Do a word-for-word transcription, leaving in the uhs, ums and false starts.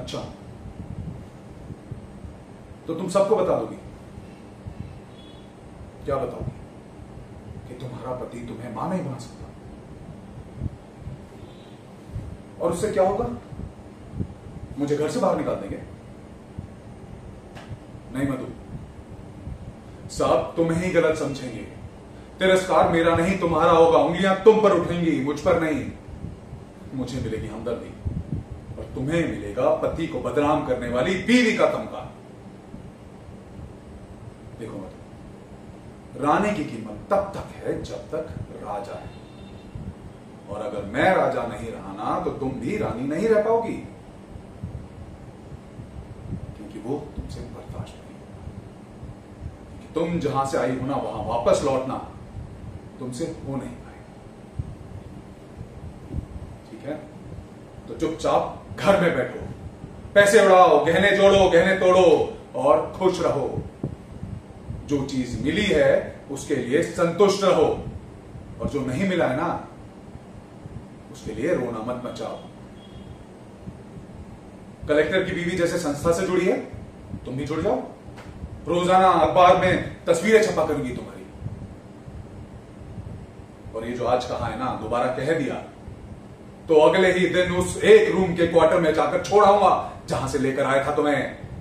अच्छा, तो तुम सबको बता दोगी? क्या बताओगी? कि तुम्हारा पति तुम्हें मां नहीं बना सकता? और उससे क्या होगा? मुझे घर से बाहर निकाल देंगे? नहीं मधु, सब तुम्हें ही गलत समझेंगे। तिरस्कार मेरा नहीं तुम्हारा होगा, उंगलियां तुम पर उठेंगी, मुझ पर नहीं। मुझे मिलेगी हमदर्दी और तुम्हें मिलेगा पति को बदनाम करने वाली बीवी का तमगा। देखो मधु, रानी की कीमत तब तक है जब तक राजा है, और अगर मैं राजा नहीं रहा ना तो तुम भी रानी नहीं रह पाओगी, क्योंकि वो तुमसे बर्दाश्त नहीं होगा। क्योंकि तुम जहां से आई हो ना वहां वापस लौटना तुमसे हो नहीं पाएगा। ठीक है, तो चुपचाप घर में बैठो, पैसे उड़ाओ, गहने जोड़ो, गहने तोड़ो और खुश रहो। जो चीज मिली है उसके लिए संतुष्ट रहो, और जो नहीं मिला है ना उसके लिए रोना मत मचाओ। कलेक्टर की बीवी जैसे संस्था से जुड़ी है, तुम भी जुड़ जाओ। रोजाना अखबार में तस्वीरें छपा करूंगी तुम्हारी, और ये जो आज कहा है ना दोबारा कह दिया तो अगले ही दिन उस एक रूम के क्वार्टर में जाकर छोड़ाऊंगा जहां से लेकर आया था तुम्हें।